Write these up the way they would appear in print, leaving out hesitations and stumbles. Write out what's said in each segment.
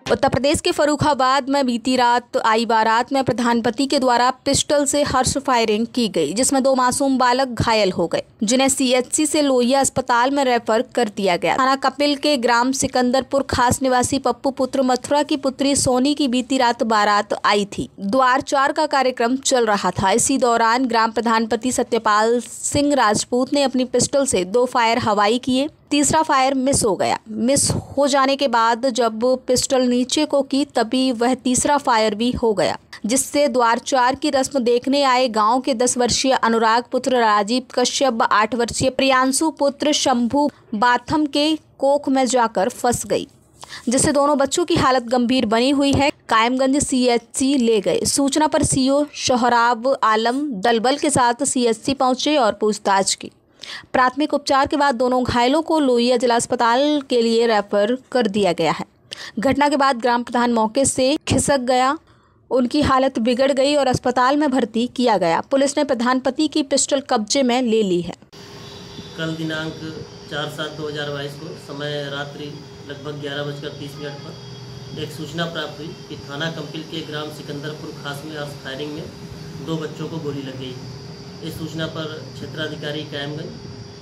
उत्तर प्रदेश के फर्रुखाबाद में बीती रात आई बारात में प्रधानपति के द्वारा पिस्टल से हर्ष फायरिंग की गई, जिसमें 2 मासूम बालक घायल हो गए, जिन्हें सीएचसी से लोहिया अस्पताल में रेफर कर दिया गया। थाना कपिल के ग्राम सिकंदरपुर खास निवासी पप्पू पुत्र मथुरा की पुत्री सोनी की बीती रात बारात आई थी। द्वार 4 का कार्यक्रम चल रहा था। इसी दौरान ग्राम प्रधानपति सत्यपाल सिंह राजपूत ने अपनी पिस्टल से 2 फायर हवाई किए। तीसरा फायर मिस हो गया। मिस हो जाने के बाद जब पिस्टल नीचे को की तभी वह तीसरा फायर भी हो गया, जिससे द्वार 4 की रस्म देखने आए गांव के 10 वर्षीय अनुराग पुत्र राजीव कश्यप, 8 वर्षीय प्रियांशु पुत्र शंभू बाथम के कोख में जाकर फंस गई, जिससे दोनों बच्चों की हालत गंभीर बनी हुई है। कायमगंज सीएचसी ले गए। सूचना पर सीओ सोहराब आलम दलबल के साथ सीएचसी पहुंचे और पूछताछ की। प्राथमिक उपचार के बाद दोनों घायलों को लोहिया जिला अस्पताल के लिए रेफर कर दिया गया है। घटना के बाद ग्राम प्रधान मौके से खिसक गया, उनकी हालत बिगड़ गई और अस्पताल में भर्ती किया गया। पुलिस ने प्रधानपति की पिस्टल कब्जे में ले ली है। कल दिनांक 4/7/2022 को समय रात्रि लगभग 11:30 पर एक सूचना प्राप्त हुई कि थाना कंपिल के ग्राम सिकंदरपुर खास में अर्श फायरिंग में 2 बच्चों को गोली लग गई। इस सूचना पर क्षेत्राधिकारी कायमगंज,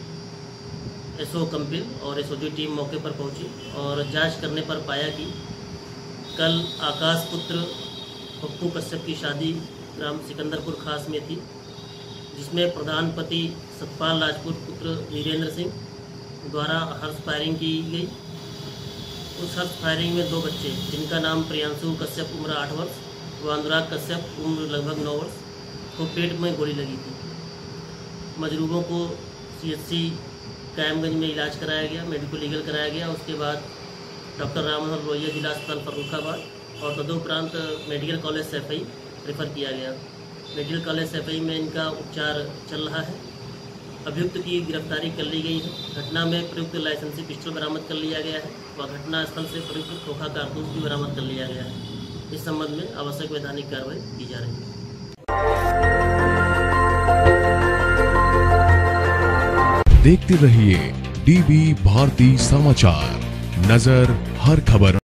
एसओ कंपिल और एसओजी टीम मौके पर पहुंची और जांच करने पर पाया कि कल आकाश पुत्र पप्पू कश्यप की शादी ग्राम सिकंदरपुर खास में थी, जिसमें प्रधानपति सतपाल राजपूत पुत्र वीरेंद्र सिंह द्वारा हर्ष फायरिंग की गई। उस हर्ष फायरिंग में 2 बच्चे, जिनका नाम प्रियांशु कश्यप उम्र 8 वर्ष व अनुराग कश्यप उम्र लगभग 9 वर्ष को पेट में गोली लगी थी। मजरूबों को सीएचसी कायमगंज में इलाज कराया गया, मेडिको लीगल कराया गया। उसके बाद डॉक्टर राम मनोहर लोहिया जिला अस्पताल फर्रुखाबाद और तदुपरांत मेडिकल कॉलेज सैफई रेफर किया गया। मेडिकल कॉलेज सैफई में इनका उपचार चल रहा है। अभियुक्त की गिरफ्तारी कर ली गई है। घटना में प्रयुक्त लाइसेंसी पिस्टल बरामद कर लिया गया है व घटनास्थल से प्रयुक्त खोखा कारतूस भी बरामद कर लिया गया है। इस संबंध में आवश्यक वैधानिक कार्रवाई की जा रही है। देखते रहिए डीबी भारती समाचार, नजर हर खबर।